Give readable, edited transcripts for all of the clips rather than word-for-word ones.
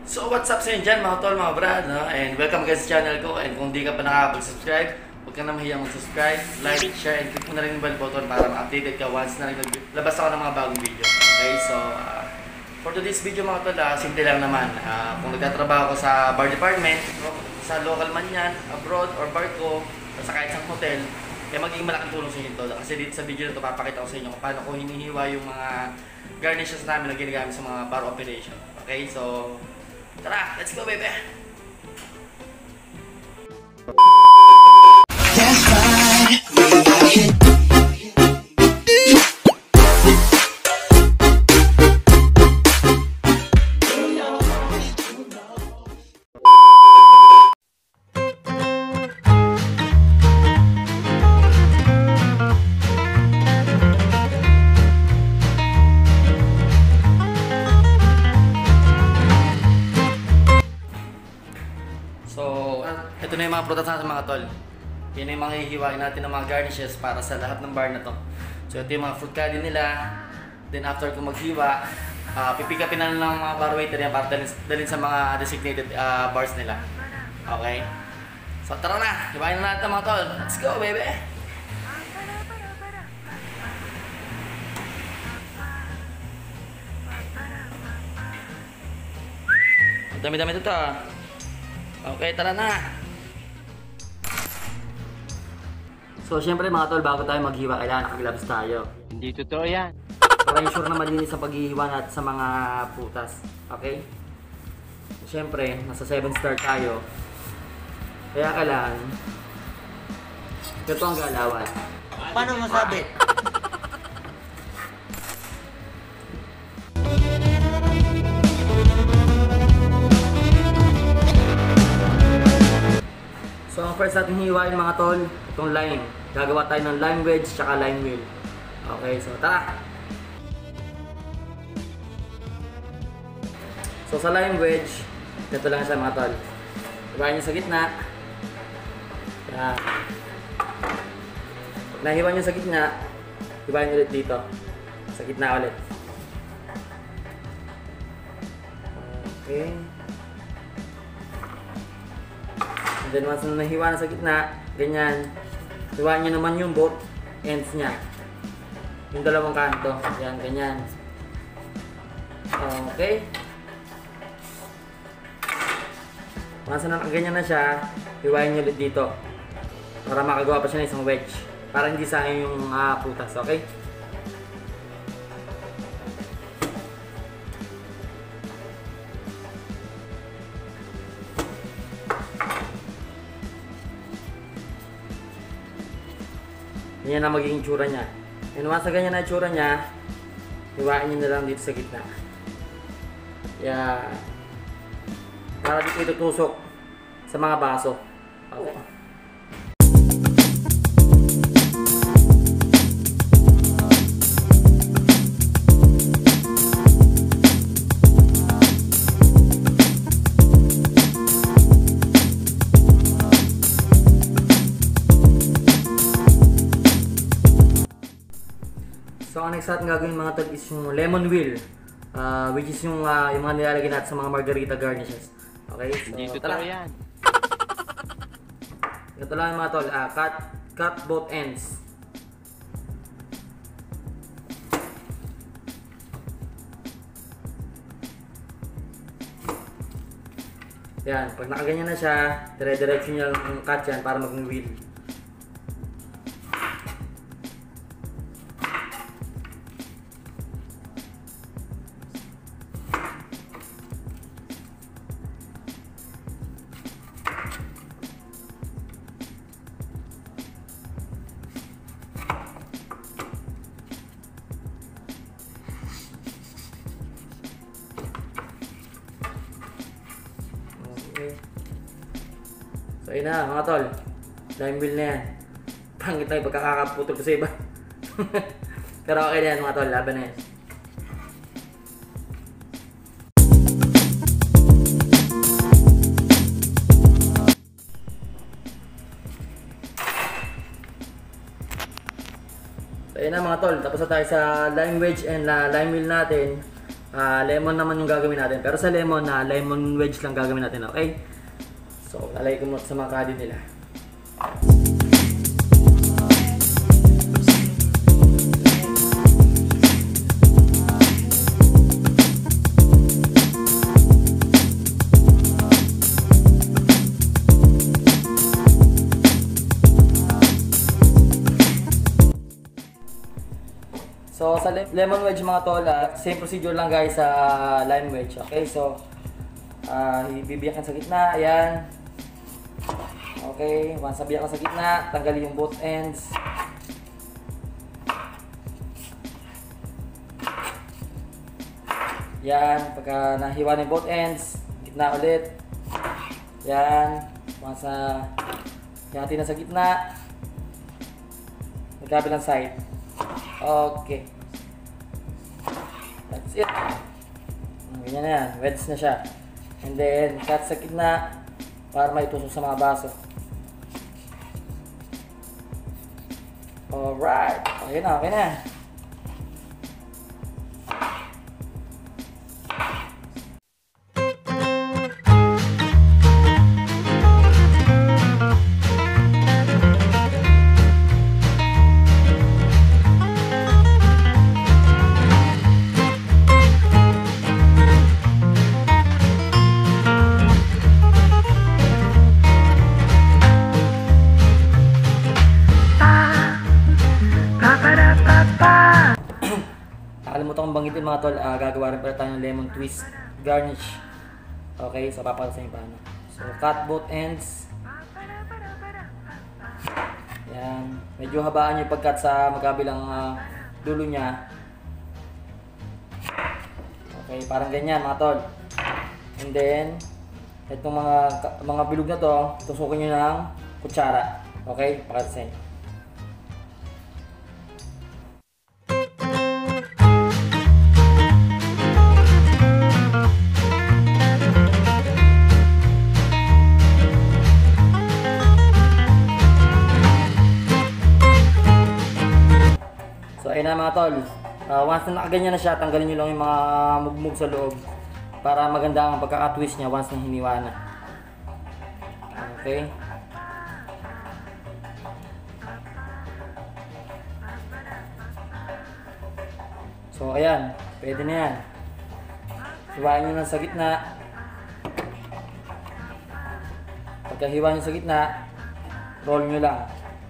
So what's up sa inyo dyan mga tol, mga brad, no? And welcome guys sa channel ko. And kung di ka pa nakapag-subscribe, huwag ka na mahiyang mag-subscribe, like, share, and click mo na rin yung bell button para ma-updated ka once na labas ako ng mga bagong video. Okay, so for today's video mga tol, simple lang naman. Kung nagtatrabaho ko sa bar department, sa local man yan, abroad, or barko, o sa kahit isang hotel, kaya magiging malaking tulong sa inyo to. Kasi dito sa video na ito, papakita ko sa inyo kung paano ko hinihiwa yung mga garnishes namin na ginagamit sa mga bar operation. Okay, so tara, let's go baby! That's right, we like it. So, ito na yung mga prutas natin mga tol. Yan na yung mga hihiwain natin ng mga garnishes para sa lahat ng bar na to. So, ito yung mga fruit candy nila. Then after kung maghiwa, pipikapin na lang ng mga bar waiter yan para dalhin sa mga designated bars nila. Okay? So, tara na! Hiwain na natin mga tol. Let's go baby! Dami-dami ito Okay, tara na! So, syempre mga tol, bago tayo maghiwa, kailangan nakagloves tayo. Hindi totoo yan. Para ensure na malinis ang paghihiwa natin sa mga putas. Okay? So, syempre, nasa 7 star tayo. Kaya kailangan, ito ang galawan. Paano masabi? So, ang first natin hiwain mga tol, itong lime. Gagawa tayo ng lime wedge tsaka lime wheel. Okay, so tara! So, sa lime wedge, ito lang siya mga tol. Hiwain nyo sa gitna. Yan. Pag nahiwa nyo sa gitna, hiwain nyo ulit dito. Sa gitna ulit. Okay. And then once na nahiwa na sa gitna, ganyan, hiwain nyo naman yung both ends niya. Yung dalawang kanto. Yan, ganyan. Okay. Once na ganyan na siya, hiwain nyo ulit dito. Para makagawa pa siya ng isang wedge. Para hindi sayang yung putas, okay? Ganyan na magiging tsura niya. And once na ganyan na tsura niya, hiwain nyo na lang dito sa gitna. Yan. Para dito itutusok sa mga baso. Okay. So, ang next natin gagawin mga tol is yung lemon wheel. Which is yung mga nilalagay natin sa mga margarita garnishes. Okay? So, Hindi totoo tara. yan. Ito lang mga tol. Cut both ends. Yan. Pag nakaganyan na siya, dire-diretso nyo yung cut yan para mag-wheel. Okay. So yun na mga tol, lime wheel na yan. Pangit na yung pagkakaputol ko sa iba. Pero okay na yan mga tol, laban na yan. So ayun na mga tol, tapos na tayo sa lime wedge and lime wheel natin. Lemon naman yung gagawin natin. Pero sa lemon, lemon wedge lang gagawin natin, okay? So, lalagay ko muna sa mga kadi nila. So, sa lemon wedge mga tol, same procedure lang guys sa lime wedge. Okay, so, ibibiyak sa gitna, ayan. Okay, once nabiyak sa gitna, tanggalin yung both ends. Yan, pagka nahiwa na yung both ends, gitna ulit. Yan, once na hihati na sa gitna, magkabilang side. Okay. That's it. Ganyan na yan. Wedge na siya. And then, cut sa gitna para maitusok sa mga baso. Alright. Okay na, okay na. Nakalimutan kong banggitin mga tol, gagawa rin pala tayo ng lemon twist garnish. Okay, so papakita sa inyo paano. So cut both ends. Yan, medyo habaan nyo yung pag-cut sa magkabilang dulo niya. Okay, parang ganyan mga tol. And then, itong mga bilog na to, tusukin nyo ng kutsara. Okay, pakita sa inyo. Ayun na mga tol, once na nakaganyan na siya, tanggalin nyo lang yung mga mugmug sa loob para maganda ang pagkaka-twist niya once na hiniwa na. Okay. So ayan, pwede na yan. Hiwain nyo lang sa gitna. Pagka hiwa nyo sa gitna, roll nyo lang.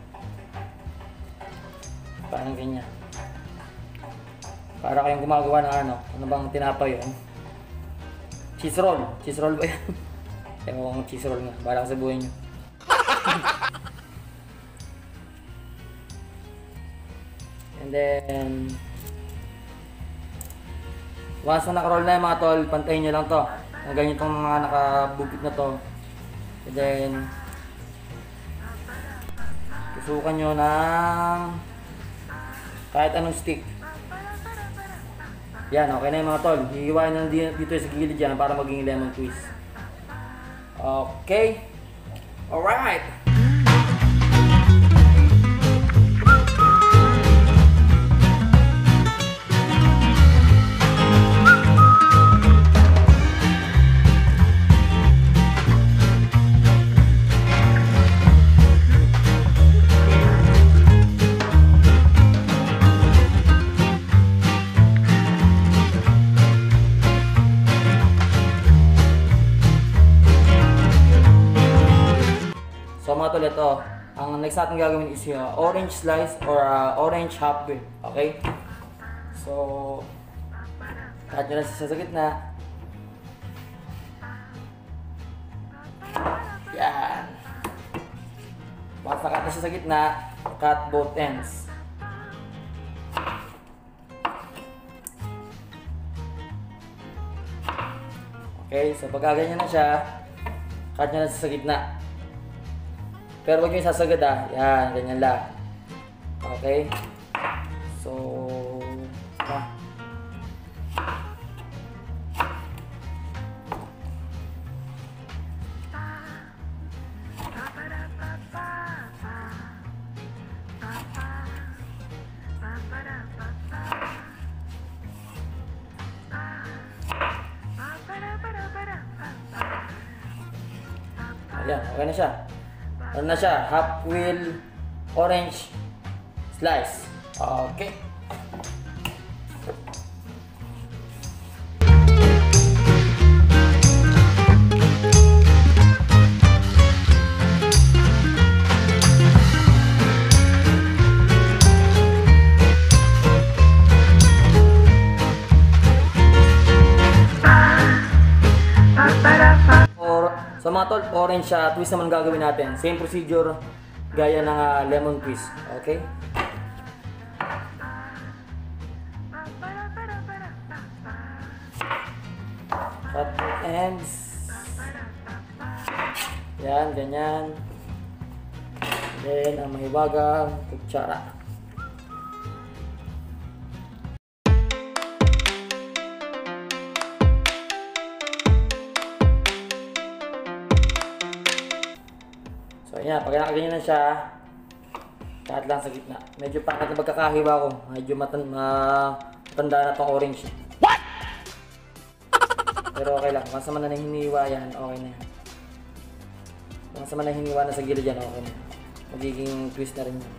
Parang ganyan. Para kayong gumagawa ng ano bang tinapay yun? Cheese roll. Cheese roll ba yan? Ewan ko kung cheese roll nga. Bahala ka sa buhay nyo. And then, once na nakaroll na yung mga tol, pantayin nyo lang to. Ang ganyan itong mga nakabukit na to. And then, tusukan nyo ng kahit anong stick. Yan, okay na yung mga tol. Hihiwain na dito sa gilid dyan para maging lemon twist. Okay. Alright. So mga tol, ito, ang next natin gagawin is yung orange slice or orange half bean. Okay? So, cut nyo lang sa gitna. Yan. Once na-cut na siya sa gitna, cut both ends. Okay, so pag ganyan na siya, cut nyo lang sa gitna. Pero huwag nyo isasagad yan, ganyan lang. Okay? So, Ayan, okay na siya. Ano na siya? Half wheel orange slice. Okay. So mga tol, orange twist naman gagawin natin. Same procedure gaya ng lemon twist. Okay? Cut the ends. Yan, ganyan. Then, ang mahiwagang kutsara. So, ayan, pag nakaganyan na siya, cut lang sa gitna. Medyo pangkat na pagkakahiwa ko. Medyo matanda na itong orange. What? Pero okay lang. Once naman na hiniwa yan, okay na yan. Once naman na hiniwa na sa gilid yan, okay na. Magiging twist na rin yan.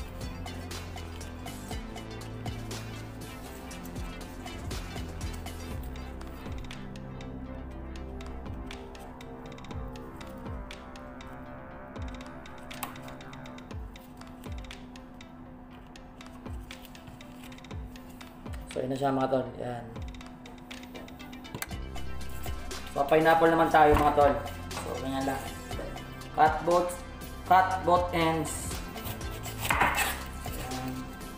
So, yun na siya mga tol. Yan. So, pineapple naman tayo mga tol. So, ganyan lang. Cut both ends. Yan.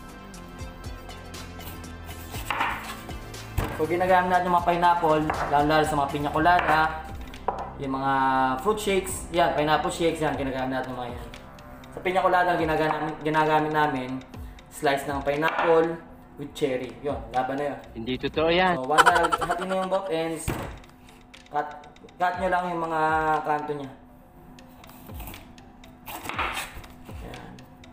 So, ginagamit natin yung mga pineapple, lalo sa mga piña colada, yung mga fruit shakes. Yan, pineapple shakes yan, ginagamit natin mga yan. Sa piña colada, ginagamit namin slice ng pineapple with cherry. Yun, laban na yun. Hindi totoo yan. So, once na hatin nyo yung both ends, cut nyo lang yung mga kanto niya. Yan.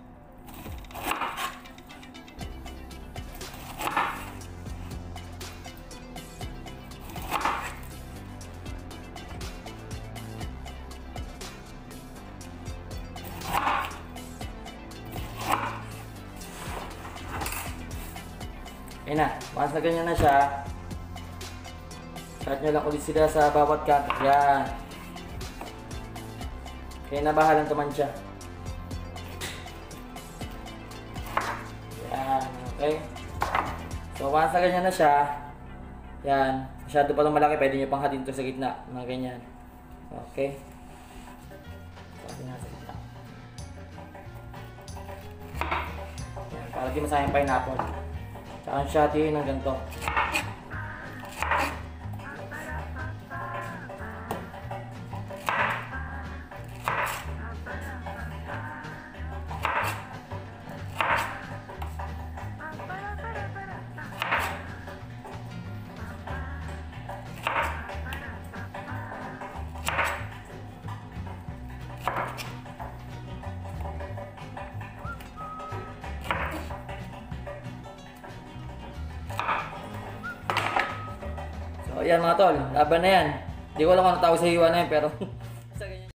Ayan na, once na ganyan na siya, cut nyo lang ulit sila sa bawat kanto. Yan. Kaya nabahalan naman siya. Yan, okay. So once na ganyan na siya, yan, masyado pa lang malaki, pwede nyo pang hatin ito sa gitna, mga ganyan. Okay. So, hatin na sa gitna. Yan, para di masayang pineapple. Saka siya hatiin ng ganito. So, ayan mga tol, laban na yan. Hindi ko alam kung ano tawag sa hiwa na yan, pero sa ganyan.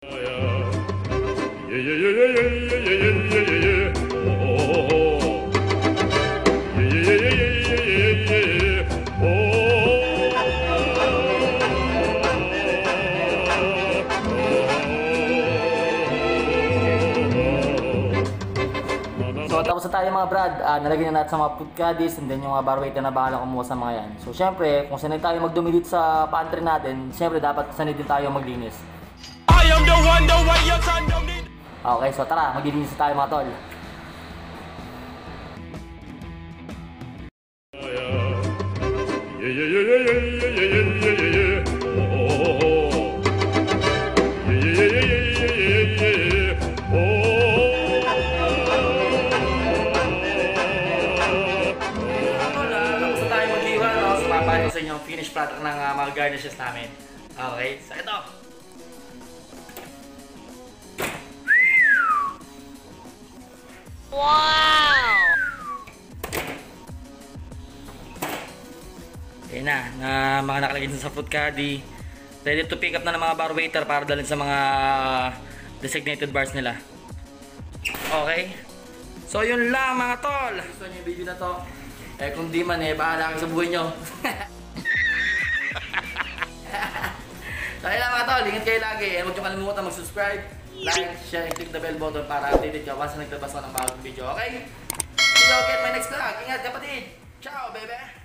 So tapos na tayo mga brad, nalagyan na natin sa mga food caddies and then yung mga bar waiter na bahala kumuha sa mga yan. So syempre, kung sanay tayo magdumi dito sa pantry natin, syempre dapat sanay din tayo maglinis. I am the one, the way your son don't need. Okay, so tara, maglilinis tayo mga tol. Paano sa inyo ang finished product ng mga garnishes namin. Okay, so ito. Wow! Okay na mga nakalagay dun sa fruit caddy. Ready to pick up na ng mga bar waiter para dalhin sa mga designated bars nila. Okay? So yun lang mga tol. Gusto niyo yung video na to? Eh kung di man bahala kayo sa buhay nyo. So yun lang mga tol, ingat kayo lagi. Huwag nyo kalimutan mag-subscribe, like, share, and click the bell button para updated ka once na naglabas ko ng bagong video. Okay? See you again my next vlog. Ingat kapatid. Ciao baby.